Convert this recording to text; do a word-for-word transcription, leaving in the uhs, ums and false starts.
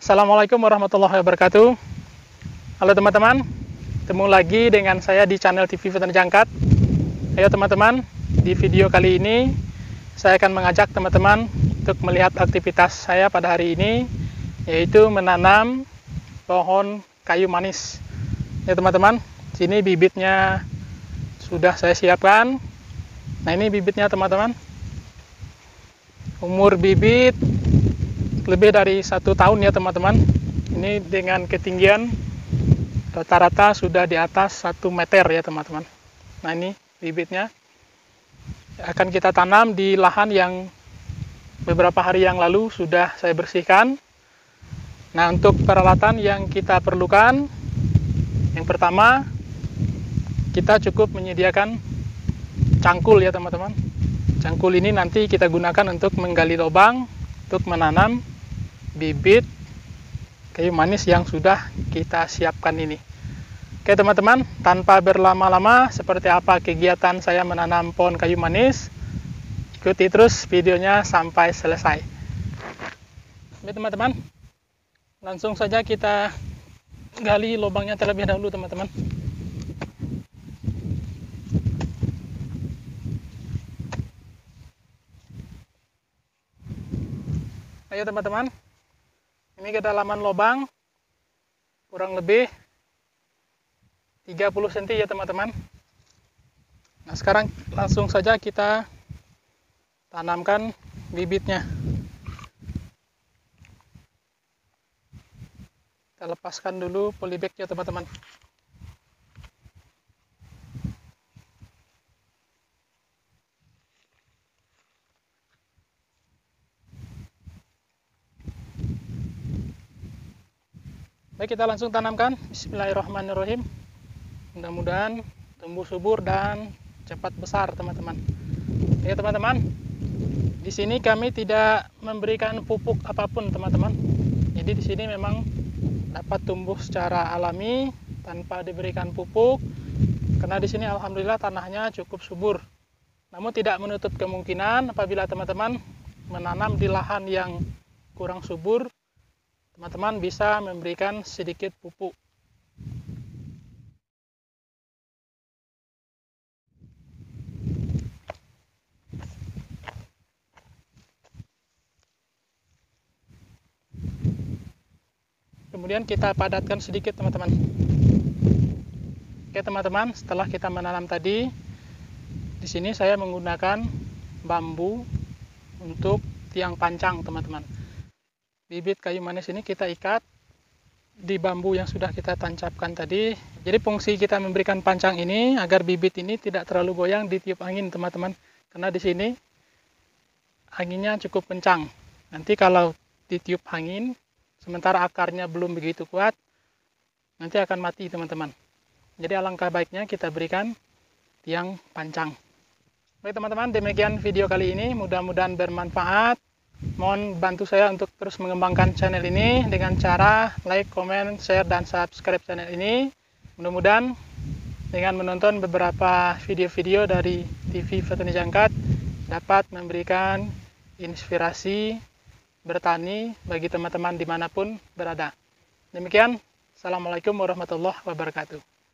Assalamualaikum warahmatullahi wabarakatuh. Halo teman-teman, ketemu lagi dengan saya di channel T V Petani Jangkat. Ayo teman-teman, di video kali ini saya akan mengajak teman-teman untuk melihat aktivitas saya pada hari ini, yaitu menanam pohon kayu manis. Ya teman-teman, sini bibitnya sudah saya siapkan. Nah ini bibitnya teman-teman. Umur bibit lebih dari satu tahun ya teman-teman. Ini dengan ketinggian rata-rata sudah di atas satu meter ya teman-teman. Nah ini bibitnya akan kita tanam di lahan yang beberapa hari yang lalu sudah saya bersihkan. Nah untuk peralatan yang kita perlukan, yang pertama kita cukup menyediakan cangkul ya teman-teman. Cangkul ini nanti kita gunakan untuk menggali lubang untuk menanam bibit kayu manis yang sudah kita siapkan ini. Oke teman-teman, tanpa berlama-lama, seperti apa kegiatan saya menanam pohon kayu manis, ikuti terus videonya sampai selesai. Oke teman-teman, langsung saja kita gali lubangnya terlebih dahulu teman-teman. Ayo teman-teman, ini kedalaman lubang kurang lebih tiga puluh sentimeter ya teman-teman. Nah sekarang langsung saja kita tanamkan bibitnya. Kita lepaskan dulu polybagnya teman-teman. Baik, kita langsung tanamkan. Bismillahirrahmanirrahim. Mudah-mudahan tumbuh subur dan cepat besar, teman-teman. Ya, teman-teman. Di sini kami tidak memberikan pupuk apapun, teman-teman. Jadi di sini memang dapat tumbuh secara alami tanpa diberikan pupuk. Karena di sini alhamdulillah tanahnya cukup subur. Namun tidak menutup kemungkinan apabila teman-teman menanam di lahan yang kurang subur, teman-teman bisa memberikan sedikit pupuk. Kemudian kita padatkan sedikit teman-teman. Oke teman-teman, setelah kita menanam tadi, di sini saya menggunakan bambu untuk tiang pancang teman-teman. Bibit kayu manis ini kita ikat di bambu yang sudah kita tancapkan tadi. Jadi fungsi kita memberikan pancang ini agar bibit ini tidak terlalu goyang ditiup angin teman-teman. Karena di sini anginnya cukup kencang. Nanti kalau ditiup angin, sementara akarnya belum begitu kuat, nanti akan mati teman-teman. Jadi alangkah baiknya kita berikan tiang pancang. Baik teman-teman, demikian video kali ini. Mudah-mudahan bermanfaat. Mohon bantu saya untuk terus mengembangkan channel ini dengan cara like, comment, share, dan subscribe channel ini. Mudah-mudahan dengan menonton beberapa video-video dari T V Petani Jangkat dapat memberikan inspirasi bertani bagi teman-teman dimanapun berada. Demikian, Assalamualaikum warahmatullahi wabarakatuh.